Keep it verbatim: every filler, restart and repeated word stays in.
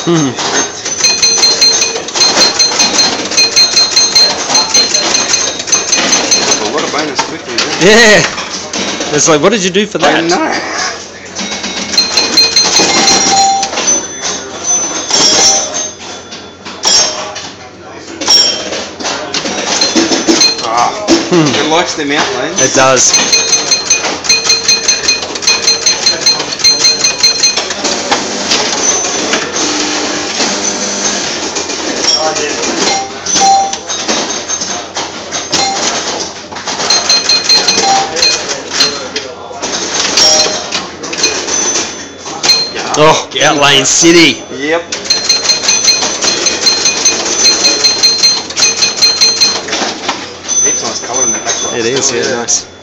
Mm. A lot of bonus quickly. Yeah. It's like, what did you do for that? I know. Oh, it likes them out lanes. It does. Oh, Outlane City. Yep. Heaps nice colour in that background. It is, still, yeah, yeah. nice.